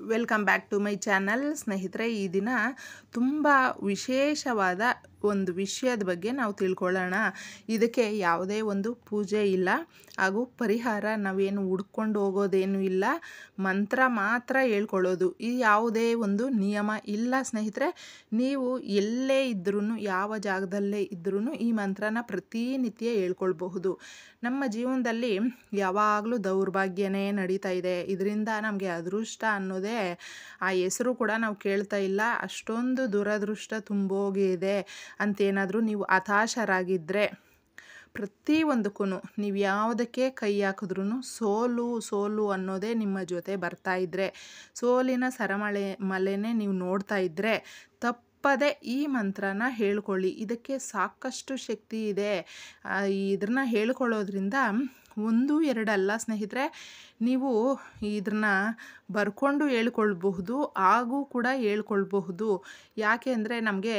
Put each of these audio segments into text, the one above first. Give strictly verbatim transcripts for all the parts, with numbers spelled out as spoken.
Welcome back to my channel. ಸ್ನೇಹಿತರೆ, ಈ ದಿನ ತುಂಬ ವಿಶೇಷವಾದ ಒಂದು ವಿಷಯದ ಬಗ್ಗೆ ನಾವು ತಿಳ್ಕೊಳ್ಳೋಣ. ಇದಕ್ಕೆ ಯಾವುದೇ ಒಂದು ಪೂಜೆ ಇಲ್ಲ, ಹಾಗೂ ಪರಿಹಾರ ನಾವೇನು ಹುಡ್ಕೊಂಡು ಹೋಗೋದೇನು ಇಲ್ಲ, ಮಂತ್ರ ಮಾತ್ರ ಹೇಳ್ಕೊಳ್ಳೋದು. ಈ ಯಾವುದೇ ಒಂದು ನಿಯಮ ಇಲ್ಲ ಸ್ನೇಹಿತರೆ. ನೀವು ಎಲ್ಲೇ ಇದ್ರೂ, ಯಾವ ಜಾಗದಲ್ಲೇ ಇದ್ರೂ ಈ ಮಂತ್ರನ ಪ್ರತಿನಿತ್ಯ ಹೇಳ್ಕೊಳ್ಬಹುದು. ನಮ್ಮ ಜೀವನದಲ್ಲಿ ಯಾವಾಗಲೂ ದೌರ್ಭಾಗ್ಯನೇ ನಡೀತಾ ಇದೆ. ಇದರಿಂದ ನಮಗೆ ಅದೃಷ್ಟ ಅನ್ನೋದೇ ಆ ಹೆಸರು ಕೂಡ ನಾವು ಕೇಳ್ತಾ ಇಲ್ಲ. ಅಷ್ಟೊಂದು ದುರದೃಷ್ಟ ತುಂಬೋಗಿದೆ ಅಂತೇನಾದರೂ ನೀವು ಹತಾಶರಾಗಿದ್ದರೆ, ಪ್ರತಿಯೊಂದಕ್ಕೂ ನೀವು ಯಾವುದಕ್ಕೆ ಕೈ ಹಾಕಿದ್ರೂ ಸೋಲು ಸೋಲು ಅನ್ನೋದೇ ನಿಮ್ಮ ಜೊತೆ ಬರ್ತಾ ಇದ್ದರೆ, ಸೋಲಿನ ಸರಮಳೆ ಮಲೆನೇ ನೀವು ನೋಡ್ತಾ ಇದ್ದರೆ, ತಪ್ಪದೆ ಈ ಮಂತ್ರನ ಹೇಳ್ಕೊಳ್ಳಿ. ಇದಕ್ಕೆ ಸಾಕಷ್ಟು ಶಕ್ತಿ ಇದೆ. ಇದನ್ನ ಹೇಳ್ಕೊಳ್ಳೋದ್ರಿಂದ ಒಂದು ಎರಡಲ್ಲ ಸ್ನೇಹಿತರೆ, ನೀವು ಇದನ್ನ ಬರ್ಕೊಂಡು ಹೇಳ್ಕೊಳ್ಬಹುದು, ಹಾಗೂ ಕೂಡ ಹೇಳ್ಕೊಳ್ಬಹುದು. ಯಾಕೆ ಅಂದರೆ, ನಮಗೆ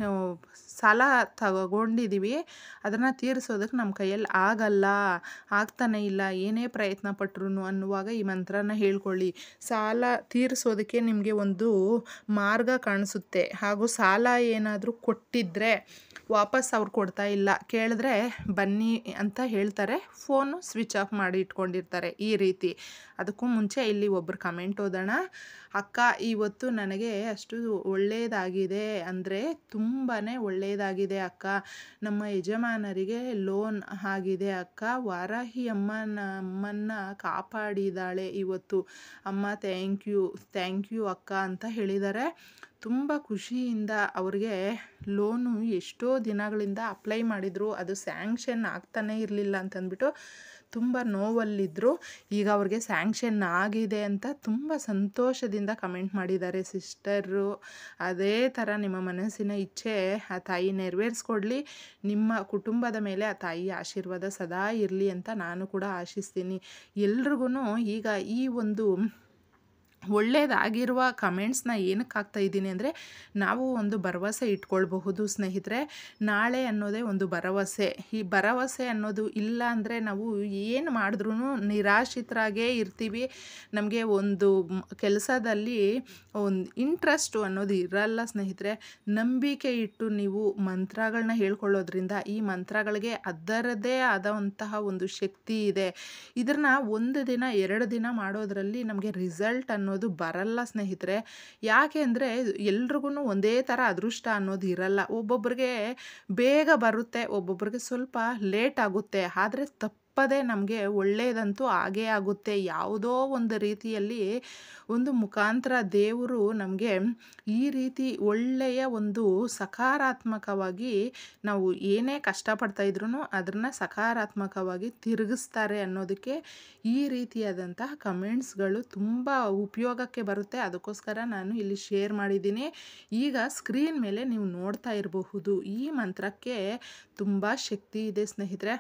ಸಾಲ ತಗೊಂಡಿದ್ದೀವಿ, ಅದನ್ನು ತೀರಿಸೋದಕ್ಕೆ ನಮ್ಮ ಕೈಯಲ್ಲಿ ಆಗಲ್ಲ, ಆಗ್ತಾನೆ ಇಲ್ಲ, ಏನೇ ಪ್ರಯತ್ನ ಪಟ್ಟರು ಅನ್ನುವಾಗ ಈ ಮಂತ್ರನ ಹೇಳ್ಕೊಳ್ಳಿ. ಸಾಲ ತೀರಿಸೋದಕ್ಕೆ ನಿಮಗೆ ಒಂದು ಮಾರ್ಗ ಕಾಣಿಸುತ್ತೆ. ಹಾಗೂ ಸಾಲ ಏನಾದರೂ ಕೊಟ್ಟಿದ್ದರೆ ವಾಪಸ್ ಅವ್ರು ಕೊಡ್ತಾ ಇಲ್ಲ, ಕೇಳಿದ್ರೆ ಬನ್ನಿ ಅಂತ ಹೇಳ್ತಾರೆ, ಫೋನು ಸ್ವಿಚ್ ಆಫ್ ಮಾಡಿ ಇಟ್ಕೊಂಡಿರ್ತಾರೆ. ಈ ರೀತಿ. ಅದಕ್ಕೂ ಮುಂಚೆ ಇಲ್ಲಿ ಒಬ್ಬರು ಕಮೆಂಟ್ ಓದೋಣ. ಅಕ್ಕ, ಇವತ್ತು ನನಗೆ ಅಷ್ಟು ಒಳ್ಳೆಯದಾಗಿದೆ ಅಂದರೆ ತುಂಬಾ ಒಳ್ಳೆಯದಾಗಿದೆ ಅಕ್ಕ. ನಮ್ಮ ಯಜಮಾನರಿಗೆ ಲೋನ್ ಆಗಿದೆ ಅಕ್ಕ. ವಾರಾಹಿ ಅಮ್ಮ ನಮ್ಮನ್ನು ಕಾಪಾಡಿದ್ದಾಳೆ ಇವತ್ತು ಅಮ್ಮ. ಥ್ಯಾಂಕ್ ಯು ಥ್ಯಾಂಕ್ ಯು ಅಕ್ಕ ಅಂತ ಹೇಳಿದ್ದಾರೆ. ತುಂಬ ಖುಷಿಯಿಂದ ಅವ್ರಿಗೆ ಲೋನು ಎಷ್ಟೋ ದಿನಗಳಿಂದ ಅಪ್ಲೈ ಮಾಡಿದರು, ಅದು ಸ್ಯಾಂಕ್ಷನ್ ಆಗ್ತಾನೇ ಇರಲಿಲ್ಲ ಅಂತಂದ್ಬಿಟ್ಟು ತುಂಬ ನೋವಲ್ಲಿದ್ದರು. ಈಗ ಅವ್ರಿಗೆ ಸ್ಯಾಂಕ್ಷನ್ ಆಗಿದೆ ಅಂತ ತುಂಬ ಸಂತೋಷದಿಂದ ಕಮೆಂಟ್ ಮಾಡಿದ್ದಾರೆ ಸಿಸ್ಟರು. ಅದೇ ಥರ ನಿಮ್ಮ ಮನಸ್ಸಿನ ಇಚ್ಛೆ ಆ ತಾಯಿ ನೆರವೇರಿಸ್ಕೊಡ್ಲಿ. ನಿಮ್ಮ ಕುಟುಂಬದ ಮೇಲೆ ಆ ತಾಯಿಯ ಆಶೀರ್ವಾದ ಸದಾ ಇರಲಿ ಅಂತ ನಾನು ಕೂಡ ಆಶಿಸ್ತೀನಿ. ಎಲ್ರಿಗೂ ಈಗ ಈ ಒಂದು ಒಳ್ಳೆಯದಾಗಿರುವ ಕಮೆಂಟ್ಸ್ನ ಏನಕ್ಕೆ ಹಾಕ್ತಾ ಇದ್ದೀನಿ ಅಂದರೆ, ನಾವು ಒಂದು ಭರವಸೆ ಇಟ್ಕೊಳ್ಬಹುದು ಸ್ನೇಹಿತರೆ. ನಾಳೆ ಅನ್ನೋದೇ ಒಂದು ಭರವಸೆ. ಈ ಭರವಸೆ ಅನ್ನೋದು ಇಲ್ಲ ಅಂದರೆ ನಾವು ಏನು ಮಾಡಿದ್ರೂ ನಿರಾಶ್ರಿತರಾಗೇ ಇರ್ತೀವಿ. ನಮಗೆ ಒಂದು ಕೆಲಸದಲ್ಲಿ ಒಂದು ಇಂಟ್ರೆಸ್ಟು ಅನ್ನೋದು ಇರಲ್ಲ ಸ್ನೇಹಿತರೆ. ನಂಬಿಕೆ ಇಟ್ಟು ನೀವು ಮಂತ್ರಗಳನ್ನ ಹೇಳ್ಕೊಳ್ಳೋದ್ರಿಂದ ಈ ಮಂತ್ರಗಳಿಗೆ ಅದರದ್ದೇ ಆದಂತಹ ಒಂದು ಶಕ್ತಿ ಇದೆ. ಇದನ್ನು ಒಂದು ದಿನ ಎರಡು ದಿನ ಮಾಡೋದ್ರಲ್ಲಿ ನಮಗೆ ರಿಸಲ್ಟ್ ಅನ್ನೋ ಅನ್ನೋದು ಬರಲ್ಲ ಸ್ನೇಹಿತರೆ. ಯಾಕೆ ಅಂದರೆ, ಎಲ್ರಿಗೂ ಒಂದೇ ಥರ ಅದೃಷ್ಟ ಅನ್ನೋದು ಇರಲ್ಲ. ಒಬ್ಬೊಬ್ಬರಿಗೆ ಬೇಗ ಬರುತ್ತೆ, ಒಬ್ಬೊಬ್ಬರಿಗೆ ಸ್ವಲ್ಪ ಲೇಟ್ ಆಗುತ್ತೆ. ಆದರೆ ತಪ್ಪದೇ ನಮಗೆ ಒಳ್ಳೆಯದಂತೂ ಆಗೇ ಆಗುತ್ತೆ. ಯಾವುದೋ ಒಂದು ರೀತಿಯಲ್ಲಿ ಒಂದು ಮುಖಾಂತರ ದೇವರು ನಮಗೆ ಈ ರೀತಿ ಒಳ್ಳೆಯ ಒಂದು ಸಕಾರಾತ್ಮಕವಾಗಿ, ನಾವು ಏನೇ ಕಷ್ಟಪಡ್ತಾ ಇದ್ರೂ ಅದನ್ನು ಸಕಾರಾತ್ಮಕವಾಗಿ ತಿರುಗಿಸ್ತಾರೆ ಅನ್ನೋದಕ್ಕೆ ಈ ರೀತಿಯಾದಂತಹ ಕಮೆಂಟ್ಸ್ಗಳು ತುಂಬ ಉಪಯೋಗಕ್ಕೆ ಬರುತ್ತೆ. ಅದಕ್ಕೋಸ್ಕರ ನಾನು ಇಲ್ಲಿ ಶೇರ್ ಮಾಡಿದ್ದೀನಿ. ಈಗ ಸ್ಕ್ರೀನ್ ಮೇಲೆ ನೀವು ನೋಡ್ತಾ ಇರಬಹುದು. ಈ ಮಂತ್ರಕ್ಕೆ ತುಂಬ ಶಕ್ತಿ ಇದೆ ಸ್ನೇಹಿತರೆ.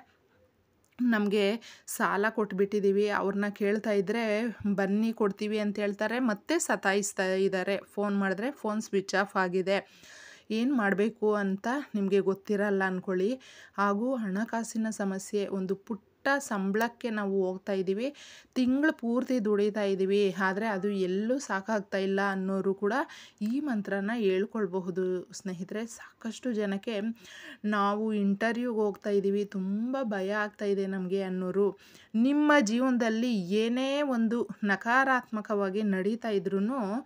ನಮಗೆ ಸಾಲ ಕೊಟ್ಬಿಟ್ಟಿದ್ದೀವಿ, ಅವ್ರನ್ನ ಕೇಳ್ತಾ ಇದ್ದರೆ ಬನ್ನಿ ಕೊಡ್ತೀವಿ ಅಂತ ಹೇಳ್ತಾರೆ, ಮತ್ತೆ ಸತಾಯಿಸ್ತಾ ಇದ್ದಾರೆ. ಫೋನ್ ಮಾಡಿದ್ರೆ ಫೋನ್ ಸ್ವಿಚ್ ಆಫ್ ಆಗಿದೆ. ಏನು ಮಾಡಬೇಕು ಅಂತ ನಿಮಗೆ ಗೊತ್ತಿರಲ್ಲ ಅಂದ್ಕೊಳ್ಳಿ. ಹಾಗೂ ಹಣಕಾಸಿನ ಸಮಸ್ಯೆ, ಒಂದು ಪುಟ್ಟ ಸಂಬಳಕ್ಕೆ ನಾವು ಹೋಗ್ತಾ ಇದ್ದೀವಿ, ತಿಂಗಳು ಪೂರ್ತಿ ದುಡಿತಾ ಇದ್ದೀವಿ, ಆದರೆ ಅದು ಎಲ್ಲೂ ಸಾಕಾಗ್ತಾ ಇಲ್ಲ ಅನ್ನೋರು ಕೂಡ ಈ ಮಂತ್ರನ ಹೇಳ್ಕೊಳ್ಬಹುದು ಸ್ನೇಹಿತರೆ. ಸಾಕಷ್ಟು ಜನಕ್ಕೆ ನಾವು ಇಂಟರ್ವ್ಯೂಗೆ ಹೋಗ್ತಾ ಇದ್ದೀವಿ, ತುಂಬ ಭಯ ಆಗ್ತಾ ಇದೆ ನಮಗೆ ಅನ್ನೋರು, ನಿಮ್ಮ ಜೀವನದಲ್ಲಿ ಏನೇ ಒಂದು ನಕಾರಾತ್ಮಕವಾಗಿ ನಡೀತಾ ಇದ್ರೂ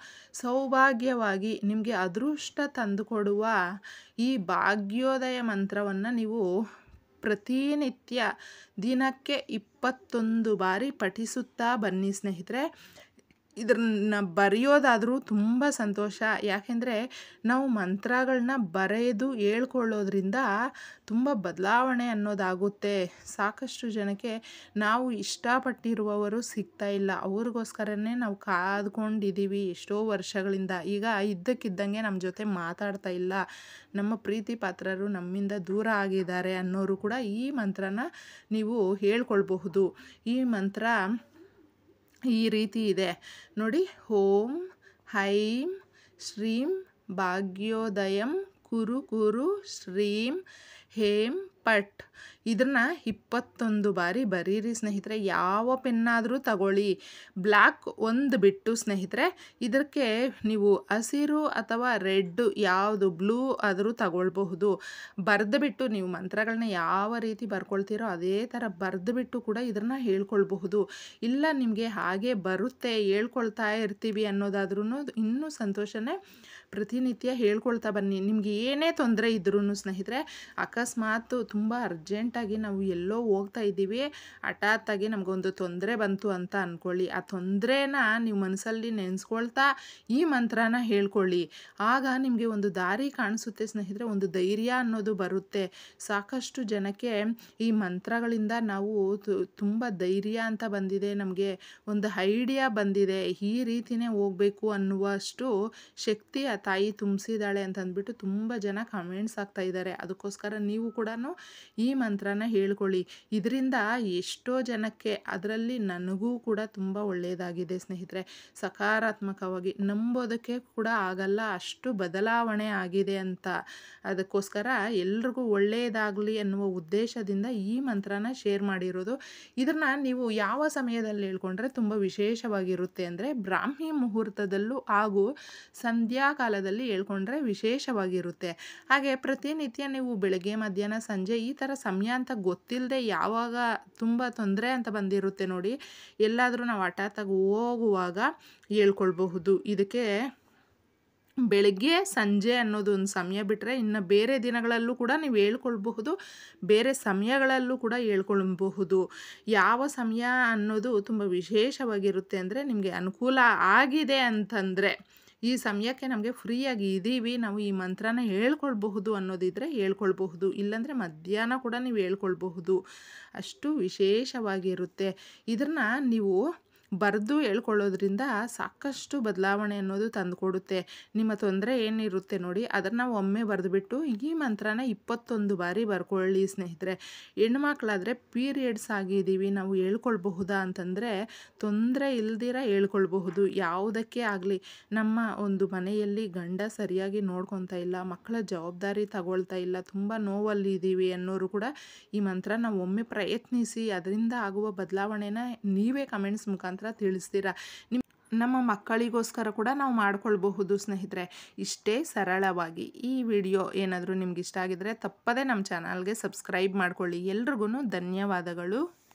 ಸೌಭಾಗ್ಯವಾಗಿ ನಿಮಗೆ ಅದೃಷ್ಟ ತಂದುಕೊಡುವ ಈ ಭಾಗ್ಯೋದಯ ಮಂತ್ರವನ್ನು ನೀವು ಪ್ರತಿನಿತ್ಯ ದಿನಕ್ಕೆ ಇಪ್ಪತ್ತೊಂದು ಬಾರಿ ಪಠಿಸುತ್ತಾ ಬನ್ನಿ ಸ್ನೇಹಿತರೆ. ಇದನ್ನ ಬರೆಯೋದಾದರೂ ತುಂಬ ಸಂತೋಷ. ಯಾಕೆಂದರೆ ನಾವು ಮಂತ್ರಗಳನ್ನ ಬರೆದು ಹೇಳ್ಕೊಳ್ಳೋದ್ರಿಂದ ತುಂಬ ಬದಲಾವಣೆ ಅನ್ನೋದಾಗುತ್ತೆ. ಸಾಕಷ್ಟು ಜನಕ್ಕೆ ನಾವು ಇಷ್ಟಪಟ್ಟಿರುವವರು ಸಿಗ್ತಾ ಇಲ್ಲ, ಅವ್ರಿಗೋಸ್ಕರನೇ ನಾವು ಕಾದ್ಕೊಂಡಿದ್ದೀವಿ ಎಷ್ಟೋ ವರ್ಷಗಳಿಂದ. ಈಗ ಇದ್ದಕ್ಕಿದ್ದಂಗೆ ನಮ್ಮ ಜೊತೆ ಮಾತಾಡ್ತಾ ಇಲ್ಲ, ನಮ್ಮ ಪ್ರೀತಿ ಪಾತ್ರರು ನಮ್ಮಿಂದ ದೂರ ಆಗಿದ್ದಾರೆ ಅನ್ನೋರು ಕೂಡ ಈ ಮಂತ್ರನ ನೀವು ಹೇಳ್ಕೊಳ್ಬಹುದು. ಈ ಮಂತ್ರ ಈ ರೀತಿ ಇದೆ ನೋಡಿ. ಓಂ ಹೈಂ ಶ್ರೀಂ ಭಾಗ್ಯೋದಯಂ ಕುರು ಕುರು ಶ್ರೀಂ ಹೇಂ ಪಟ್ ಇದನ್ನು ಇಪ್ಪತ್ತೊಂದು ಬಾರಿ ಬರೀರಿ ಸ್ನೇಹಿತರೆ. ಯಾವ ಪೆನ್ನಾದರೂ ತಗೊಳ್ಳಿ, ಬ್ಲ್ಯಾಕ್ ಒಂದು ಬಿಟ್ಟು ಸ್ನೇಹಿತರೆ. ಇದಕ್ಕೆ ನೀವು ಹಸಿರು ಅಥವಾ ರೆಡ್ ಯಾವುದು ಬ್ಲೂ ಆದರೂ ತಗೊಳ್ಬಹುದು. ಬರೆದು ಬಿಟ್ಟು ನೀವು ಮಂತ್ರಗಳನ್ನ ಯಾವ ರೀತಿ ಬರ್ಕೊಳ್ತೀರೋ ಅದೇ ಥರ ಬರೆದು ಬಿಟ್ಟು ಕೂಡ ಇದನ್ನು ಹೇಳ್ಕೊಳ್ಬಹುದು. ಇಲ್ಲ ನಿಮಗೆ ಹಾಗೆ ಬರುತ್ತೆ ಹೇಳ್ಕೊಳ್ತಾ ಇರ್ತೀವಿ ಅನ್ನೋದಾದ್ರೂ ಇನ್ನೂ ಸಂತೋಷನೇ. ಪ್ರತಿನಿತ್ಯ ಹೇಳ್ಕೊಳ್ತಾ ಬನ್ನಿ. ನಿಮಗೆ ಏನೇ ತೊಂದರೆ ಇದ್ರೂ ಸ್ನೇಹಿತರೆ, ಅಕಸ್ಮಾತ್ ತುಂಬ ಅರ್ಜೆಂಟಾಗಿ ನಾವು ಎಲ್ಲೋ ಹೋಗ್ತಾ ಇದ್ದೀವಿ, ಹಠಾತ್ತಾಗಿ ನಮಗೊಂದು ತೊಂದರೆ ಬಂತು ಅಂತ ಅಂದ್ಕೊಳ್ಳಿ. ಆ ತೊಂದರೆನ ನೀವು ಮನಸ್ಸಲ್ಲಿ ನೆನೆಸ್ಕೊಳ್ತಾ ಈ ಮಂತ್ರನ ಹೇಳ್ಕೊಳ್ಳಿ. ಆಗ ನಿಮಗೆ ಒಂದು ದಾರಿ ಕಾಣಿಸುತ್ತೆ ಸ್ನೇಹಿತರೆ, ಒಂದು ಧೈರ್ಯ ಅನ್ನೋದು ಬರುತ್ತೆ. ಸಾಕಷ್ಟು ಜನಕ್ಕೆ ಈ ಮಂತ್ರಗಳಿಂದ ನಾವು ತುಂಬ ಧೈರ್ಯ ಅಂತ ಬಂದಿದೆ, ನಮಗೆ ಒಂದು ಐಡಿಯಾ ಬಂದಿದೆ, ಈ ರೀತಿಯೇ ಹೋಗಬೇಕು ಅನ್ನುವಷ್ಟು ಶಕ್ತಿ ಆ ತಾಯಿ ತುಂಬಿಸಿದಾಳೆ ಅಂತ ಅಂದ್ಬಿಟ್ಟು ತುಂಬ ಜನ ಕಮೆಂಟ್ಸ್ ಆಗ್ತಾ ಇದ್ದಾರೆ. ಅದಕ್ಕೋಸ್ಕರ ನೀವು ಕೂಡ ಈ ಮಂತ್ರನ ಹೇಳ್ಕೊಳ್ಳಿ. ಇದರಿಂದ ಎಷ್ಟೋ ಜನಕ್ಕೆ, ಅದರಲ್ಲಿ ನನಗೂ ಕೂಡ ತುಂಬ ಒಳ್ಳೆಯದಾಗಿದೆ ಸ್ನೇಹಿತರೆ. ಸಕಾರಾತ್ಮಕವಾಗಿ ನಂಬೋದಕ್ಕೆ ಕೂಡ ಆಗಲ್ಲ, ಅಷ್ಟು ಬದಲಾವಣೆ ಆಗಿದೆ ಅಂತ. ಅದಕ್ಕೋಸ್ಕರ ಎಲ್ರಿಗೂ ಒಳ್ಳೆಯದಾಗಲಿ ಅನ್ನುವ ಉದ್ದೇಶದಿಂದ ಈ ಮಂತ್ರನ ಶೇರ್ ಮಾಡಿರೋದು. ಇದನ್ನು ನೀವು ಯಾವ ಸಮಯದಲ್ಲಿ ಹೇಳ್ಕೊಂಡ್ರೆ ತುಂಬ ವಿಶೇಷವಾಗಿರುತ್ತೆ ಅಂದರೆ ಬ್ರಾಹ್ಮಿ ಮುಹೂರ್ತದಲ್ಲೂ ಹಾಗೂ ಸಂಧ್ಯಾ ಕಾಲದಲ್ಲಿ ಹೇಳ್ಕೊಂಡ್ರೆ ವಿಶೇಷವಾಗಿರುತ್ತೆ. ಹಾಗೆ ಪ್ರತಿನಿತ್ಯ ನೀವು ಬೆಳಗ್ಗೆ ಮಧ್ಯಾಹ್ನ ಸಂಜೆ ಈ ಥರ ಸಮಯ ಅಂತ ಗೊತ್ತಿಲ್ಲದೆ ಯಾವಾಗ ತುಂಬ ತೊಂದರೆ ಅಂತ ಬಂದಿರುತ್ತೆ ನೋಡಿ, ಎಲ್ಲಾದರೂ ನಾವು ಹಠಾತ್ತಾಗಿ ಹೋಗುವಾಗ ಹೇಳ್ಕೊಳ್ಬಹುದು. ಇದಕ್ಕೆ ಬೆಳಗ್ಗೆ ಸಂಜೆ ಅನ್ನೋದು ಒಂದು ಸಮಯ ಬಿಟ್ಟರೆ ಇನ್ನು ಬೇರೆ ದಿನಗಳಲ್ಲೂ ಕೂಡ ನೀವು ಹೇಳ್ಕೊಳ್ಬಹುದು, ಬೇರೆ ಸಮಯಗಳಲ್ಲೂ ಕೂಡ ಹೇಳ್ಕೊಳ್ಬಹುದು. ಯಾವ ಸಮಯ ಅನ್ನೋದು ತುಂಬ ವಿಶೇಷವಾಗಿರುತ್ತೆ ಅಂದರೆ ನಿಮಗೆ ಅನುಕೂಲ ಆಗಿದೆ ಅಂತಂದರೆ, ಈ ಸಮಯಕ್ಕೆ ನಮಗೆ ಫ್ರೀಯಾಗಿ ಇದ್ದೀವಿ, ನಾವು ಈ ಮಂತ್ರನ ಹೇಳ್ಕೊಳ್ಬಹುದು ಅನ್ನೋದಿದ್ದರೆ ಹೇಳ್ಕೊಳ್ಬಹುದು. ಇಲ್ಲಾಂದರೆ ಮಧ್ಯಾಹ್ನ ಕೂಡ ನೀವು ಹೇಳ್ಕೊಳ್ಬಹುದು. ಅಷ್ಟು ವಿಶೇಷವಾಗಿರುತ್ತೆ. ಇದನ್ನು ನೀವು ಬರೆದು ಹೇಳ್ಕೊಳ್ಳೋದ್ರಿಂದ ಸಾಕಷ್ಟು ಬದಲಾವಣೆ ಅನ್ನೋದು ತಂದುಕೊಡುತ್ತೆ. ನಿಮ್ಮ ತೊಂದರೆ ಏನಿರುತ್ತೆ ನೋಡಿ ಅದನ್ನು ಒಮ್ಮೆ ಬರೆದುಬಿಟ್ಟು ಈ ಮಂತ್ರನ ಇಪ್ಪತ್ತೊಂದು ಬಾರಿ ಬರ್ಕೊಳ್ಳಿ ಸ್ನೇಹಿತರೆ. ಹೆಣ್ಮಕ್ಳಾದರೆ ಪೀರಿಯಡ್ಸ್ ಆಗಿದ್ದೀವಿ ನಾವು ಹೇಳ್ಕೊಳ್ಬಹುದಾ ಅಂತಂದರೆ ತೊಂದರೆ ಇಲ್ದಿರ ಹೇಳ್ಕೊಳ್ಬಹುದು. ಯಾವುದಕ್ಕೆ ಆಗಲಿ, ನಮ್ಮ ಒಂದು ಮನೆಯಲ್ಲಿ ಗಂಡ ಸರಿಯಾಗಿ ನೋಡ್ಕೊತಾ ಇಲ್ಲ, ಮಕ್ಕಳ ಜವಾಬ್ದಾರಿ ತಗೊಳ್ತಾ ಇಲ್ಲ, ತುಂಬ ನೋವಲ್ಲಿ ಇದ್ದೀವಿ ಅನ್ನೋರು ಕೂಡ ಈ ಮಂತ್ರ ನಾವು ಒಮ್ಮೆ ಪ್ರಯತ್ನಿಸಿ, ಅದರಿಂದ ಆಗುವ ಬದಲಾವಣೆನ ನೀವೇ ಕಮೆಂಟ್ಸ್ ಮುಖಾಂತರ ತಿಳಿಸ್ತೀರಾ. ನಿಮ್ಮ ನಮ್ಮ ಮಕ್ಕಳಿಗೋಸ್ಕರ ಕೂಡ ನಾವು ಮಾಡ್ಕೊಳ್ಬಹುದು ಸ್ನೇಹಿತರೆ. ಇಷ್ಟೇ ಸರಳವಾಗಿ. ಈ ವಿಡಿಯೋ ಏನಾದರೂ ನಿಮ್ಗೆ ಇಷ್ಟ ಆಗಿದ್ರೆ ತಪ್ಪದೇ ನಮ್ಮ ಚಾನಲ್ಗೆ ಸಬ್ಸ್ಕ್ರೈಬ್ ಮಾಡ್ಕೊಳ್ಳಿ. ಎಲ್ರಿಗೂ ಧನ್ಯವಾದಗಳು.